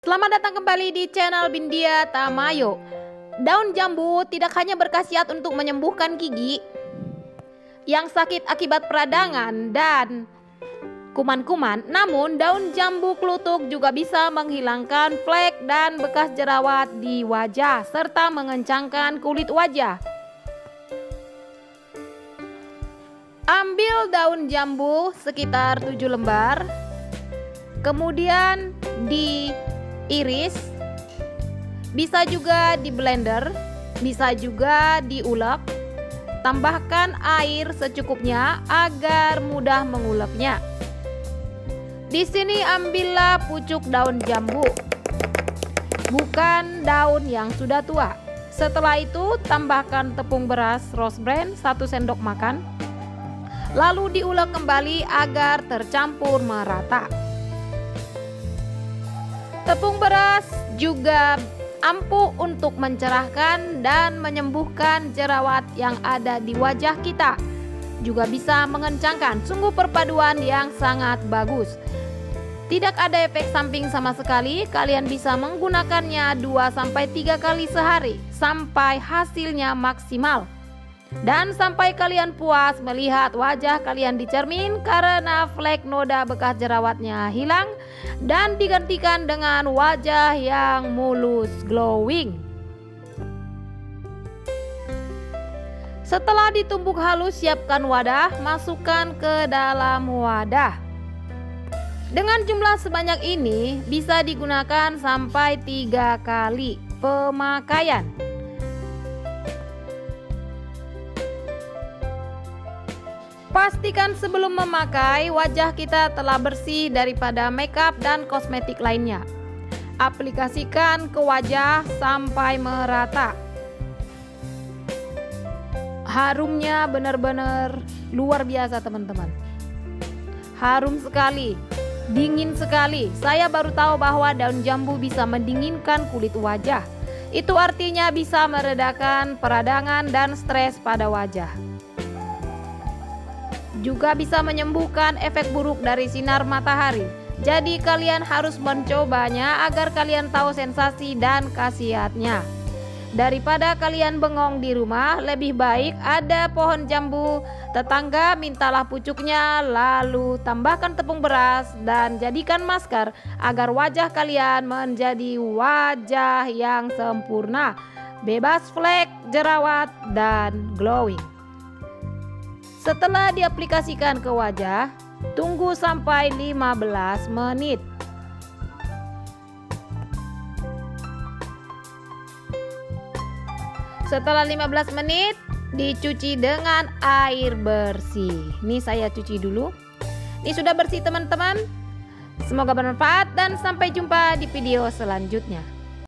Selamat datang kembali di channel Bindia Tamayo. Daun jambu tidak hanya berkhasiat untuk menyembuhkan gigi yang sakit akibat peradangan dan kuman-kuman, namun daun jambu klutuk juga bisa menghilangkan flek dan bekas jerawat di wajah serta mengencangkan kulit wajah. Ambil daun jambu sekitar 7 lembar, kemudian diiris, bisa juga di blender, bisa juga diulek. Tambahkan air secukupnya agar mudah menguleknya. Di sini ambillah pucuk daun jambu, bukan daun yang sudah tua. Setelah itu tambahkan tepung beras Rose Bran 1 sendok makan, lalu diulek kembali agar tercampur merata. Tepung beras juga ampuh untuk mencerahkan dan menyembuhkan jerawat yang ada di wajah kita. Juga bisa mengencangkan, sungguh perpaduan yang sangat bagus. Tidak ada efek samping sama sekali. Kalian bisa menggunakannya 2-3 kali sehari sampai hasilnya maksimal. Dan sampai kalian puas melihat wajah kalian di cermin karena flek noda bekas jerawatnya hilang dan digantikan dengan wajah yang mulus glowing. Setelah ditumbuk halus, siapkan wadah, masukkan ke dalam wadah. Dengan jumlah sebanyak ini bisa digunakan sampai 3 kali pemakaian. Pastikan sebelum memakai wajah kita telah bersih daripada makeup dan kosmetik lainnya. Aplikasikan ke wajah sampai merata. Harumnya benar-benar luar biasa teman-teman. Harum sekali, dingin sekali. Saya baru tahu bahwa daun jambu bisa mendinginkan kulit wajah. Itu artinya bisa meredakan peradangan dan stres pada wajah. Juga bisa menyembuhkan efek buruk dari sinar matahari. Jadi kalian harus mencobanya agar kalian tahu sensasi dan khasiatnya. Daripada kalian bengong di rumah, lebih baik ada pohon jambu tetangga, mintalah pucuknya, lalu tambahkan tepung beras dan jadikan masker agar wajah kalian menjadi wajah yang sempurna, bebas flek, jerawat, dan glowing. Setelah diaplikasikan ke wajah, tunggu sampai 15 menit. Setelah 15 menit, dicuci dengan air bersih. Ini saya cuci dulu. Ini sudah bersih teman-teman. Semoga bermanfaat dan sampai jumpa di video selanjutnya.